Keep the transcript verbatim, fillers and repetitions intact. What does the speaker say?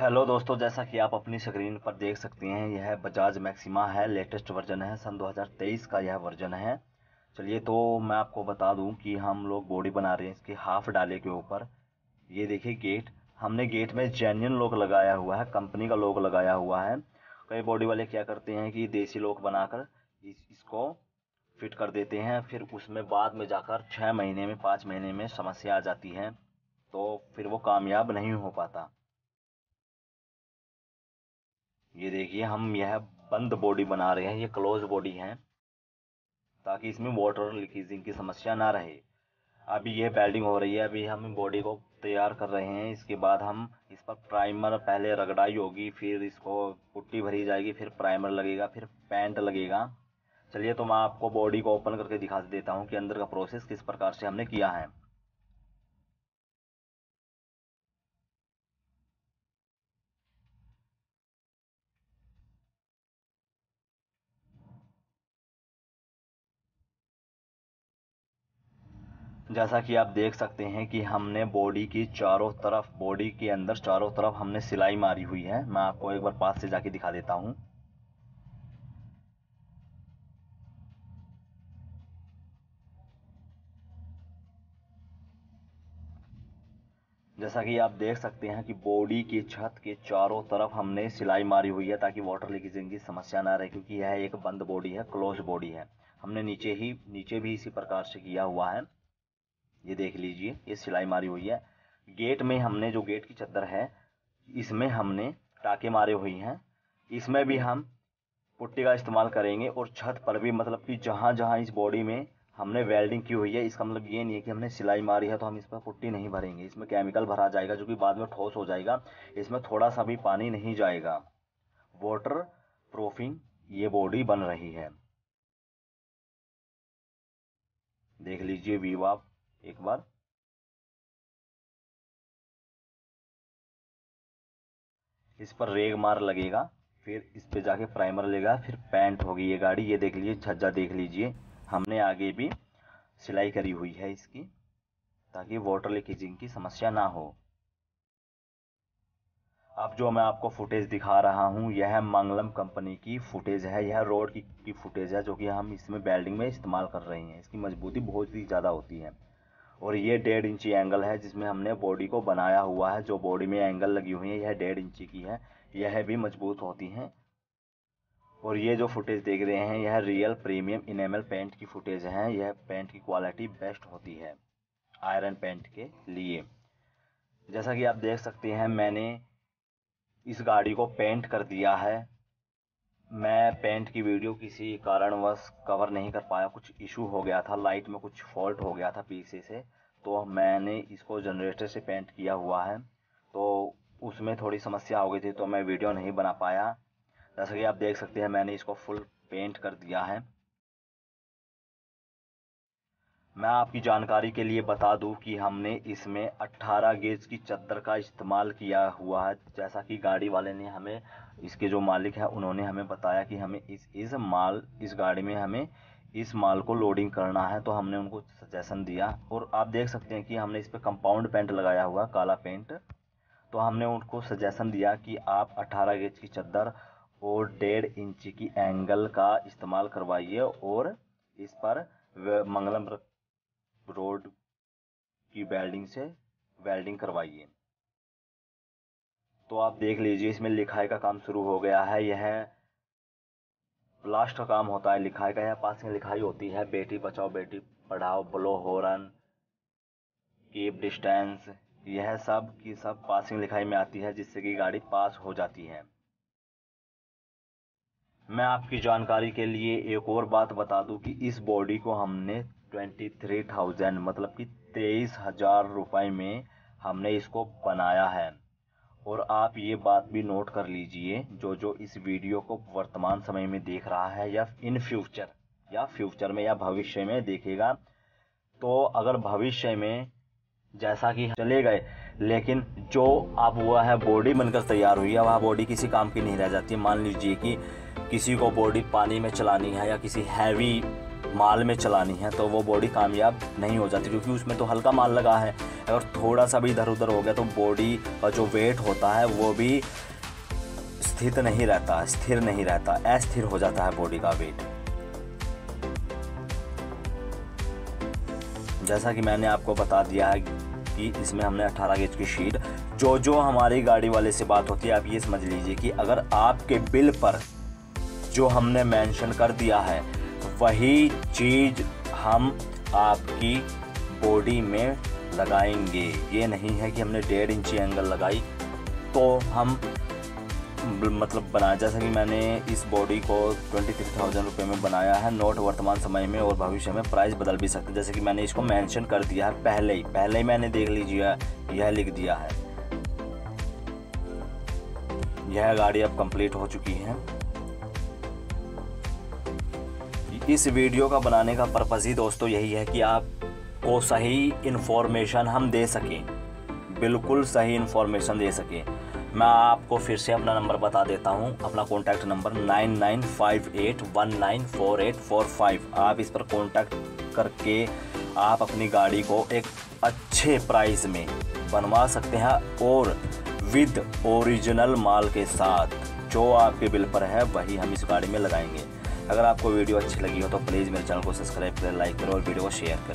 Hello दोस्तों, जैसा कि आप अपनी स्क्रीन पर देख सकते हैं, यह बजाज मैक्सिमा है। लेटेस्ट वर्जन है, सन दो हज़ार तेईस का यह वर्जन है। चलिए, तो मैं आपको बता दूं कि हम लोग बॉडी बना रहे हैं इसके हाफ डाले के ऊपर। ये देखिए गेट, हमने गेट में जेन्युइन लॉक लगाया हुआ है, कंपनी का लॉक लगाया हुआ है। कई बॉडी वाले क्या करते हैं कि देसी लॉक बनाकर इस, इसको फिट कर देते हैं, फिर उसमें बाद में जाकर छः महीने में पाँच महीने में समस्या आ जाती है, तो फिर वो कामयाब नहीं हो पाता। ये देखिए, हम यह बंद बॉडी बना रहे हैं, ये क्लोज बॉडी है ताकि इसमें वाटर लीकेजिंग की समस्या ना रहे। अभी ये वेल्डिंग हो रही है, अभी हम बॉडी को तैयार कर रहे हैं। इसके बाद हम इस पर प्राइमर, पहले रगड़ाई होगी, फिर इसको पुट्टी भरी जाएगी, फिर प्राइमर लगेगा, फिर पेंट लगेगा। चलिए, तो मैं आपको बॉडी को ओपन करके दिखा देता हूँ कि अंदर का प्रोसेस किस प्रकार से हमने किया है। जैसा कि आप देख सकते हैं कि हमने बॉडी की चारों तरफ, बॉडी के अंदर चारों तरफ हमने सिलाई मारी हुई है। मैं आपको एक बार पास से जाके दिखा देता हूँ। जैसा कि आप देख सकते हैं कि बॉडी की छत के चारों तरफ हमने सिलाई मारी हुई है ताकि वाटर लीकेजिंग की समस्या ना रहे, क्योंकि यह एक बंद बॉडी है, क्लोज बॉडी है। हमने नीचे ही नीचे भी इसी प्रकार से किया हुआ है। ये देख लीजिए, ये सिलाई मारी हुई है। गेट में हमने, जो गेट की चद्दर है, इसमें हमने टाके मारे हुए हैं। इसमें भी हम पुट्टी का इस्तेमाल करेंगे, और छत पर भी, मतलब कि जहाँ जहाँ इस बॉडी में हमने वेल्डिंग की हुई है, इसका मतलब ये नहीं है कि हमने सिलाई मारी है तो हम इस पर पुट्टी नहीं भरेंगे। इसमें केमिकल भरा जाएगा जो कि बाद में ठोस हो जाएगा। इसमें थोड़ा सा भी पानी नहीं जाएगा। वाटर प्रूफिंग ये बॉडी बन रही है। देख लीजिए व्यू आप एक बार। इस पर रेग मार लगेगा, फिर इस पे जाके प्राइमर लगेगा, फिर पेंट होगी ये गाड़ी। ये देख लीजिए, छज्जा देख लीजिए, हमने आगे भी सिलाई करी हुई है इसकी, ताकि वाटर लीकेजिंग की समस्या ना हो। अब जो मैं आपको फुटेज दिखा रहा हूँ, यह मंगलम कंपनी की फुटेज है। यह रोड की, की फुटेज है जो कि हम इसमें वेल्डिंग में इस्तेमाल कर रहे हैं। इसकी मजबूती बहुत ही ज़्यादा होती है। और ये डेढ़ इंची एंगल है जिसमें हमने बॉडी को बनाया हुआ है। जो बॉडी में एंगल लगी हुई है, यह डेढ़ इंची की है। यह भी मजबूत होती हैं। और ये जो फुटेज देख रहे हैं, यह रियल प्रीमियम इनेमल पेंट की फुटेज है। यह पेंट की क्वालिटी बेस्ट होती है आयरन पेंट के लिए। जैसा कि आप देख सकते हैं, मैंने इस गाड़ी को पेंट कर दिया है। मैं पेंट की वीडियो किसी कारणवश कवर नहीं कर पाया, कुछ इशू हो गया था, लाइट में कुछ फॉल्ट हो गया था पीछे से, तो मैंने इसको जनरेटर से पेंट किया हुआ है, तो उसमें थोड़ी समस्या हो गई थी, तो मैं वीडियो नहीं बना पाया। जैसा कि आप देख सकते हैं, मैंने इसको फुल पेंट कर दिया है। मैं आपकी जानकारी के लिए बता दूं कि हमने इसमें अट्ठारह गेज की चद्दर का इस्तेमाल किया हुआ है। जैसा कि गाड़ी वाले ने हमें, इसके जो मालिक है, उन्होंने हमें बताया कि हमें इस इस माल इस गाड़ी में हमें इस माल को लोडिंग करना है, तो हमने उनको सजेशन दिया। और आप देख सकते हैं कि हमने इस पर कंपाउंड पेंट लगाया हुआ, काला पेंट। तो हमने उनको सजेशन दिया कि आप अट्ठारह गेज की चद्दर और डेढ़ इंच की एंगल का इस्तेमाल करवाइए, और इस पर मंगलम रोड की वेल्डिंग से वेल्डिंग करवाइए। तो आप देख लीजिए, इसमें लिखाई का काम शुरू हो गया है। यह लास्ट का काम होता है लिखाई का। यह पासिंग लिखाई होती है, Beti Bachao Beti Padhao, blow horn, keep distance, यह सब की सब पासिंग लिखाई में आती है, जिससे कि गाड़ी पास हो जाती है। मैं आपकी जानकारी के लिए एक और बात बता दूं कि इस बॉडी को हमने ट्वेंटी थ्री थाउजेंड, मतलब कि तेईस हजार रुपये में हमने इसको बनाया है। और आप ये बात भी नोट कर लीजिए, जो जो इस वीडियो को वर्तमान समय में देख रहा है, या इन फ्यूचर या फ्यूचर में या भविष्य में देखेगा, तो अगर भविष्य में जैसा कि चले गए, लेकिन जो अब हुआ है, बॉडी बनकर तैयार हुई है, वह बॉडी किसी काम की नहीं रह जाती। मान लीजिए कि किसी को बॉडी पानी में चलानी है, या किसी हैवी माल में चलानी है तो वो बॉडी कामयाब नहीं हो जाती, क्योंकि उसमें तो हल्का माल लगा है। अगर थोड़ा सा भी इधर उधर हो गया तो बॉडी का जो वेट होता है वो भी स्थित नहीं रहता, स्थिर नहीं रहता, अस्थिर हो जाता है बॉडी का वेट। जैसा कि मैंने आपको बता दिया है कि इसमें हमने अठारह गेज की शीट, जो जो हमारी गाड़ी वाले से बात होती है आप ये समझ लीजिए कि अगर आपके बिल पर जो हमने मेंशन कर दिया है वही चीज़ हम आपकी बॉडी में लगाएंगे। ये नहीं है कि हमने डेढ़ इंची एंगल लगाई तो हम मतलब बनाया। जैसा कि मैंने इस बॉडी को ट्वेंटी थ्री थाउजेंड रुपये में बनाया है। नोट वर्तमान समय में और भविष्य में प्राइस बदल भी सकते हैं। जैसे कि मैंने इसको मेंशन कर दिया है पहले ही पहले ही मैंने देख लीजिए यह लिख दिया है। यह गाड़ी अब कंप्लीट हो चुकी है। इस वीडियो का बनाने का पर्पज़ ही दोस्तों यही है कि आपको सही इन्फॉर्मेशन हम दे सकें, बिल्कुल सही इन्फॉर्मेशन दे सकें। मैं आपको फिर से अपना नंबर बता देता हूं, अपना contact number nine nine five eight one nine four eight four five. आप इस पर कॉन्टैक्ट करके आप अपनी गाड़ी को एक अच्छे प्राइस में बनवा सकते हैं और विद ओरिजिनल माल के साथ जो आपके बिल पर है वही हम इस गाड़ी में लगाएंगे। अगर आपको वीडियो अच्छी लगी हो तो प्लीज़ मेरे चैनल को सब्सक्राइब करें, लाइक करें और वीडियो को शेयर करें।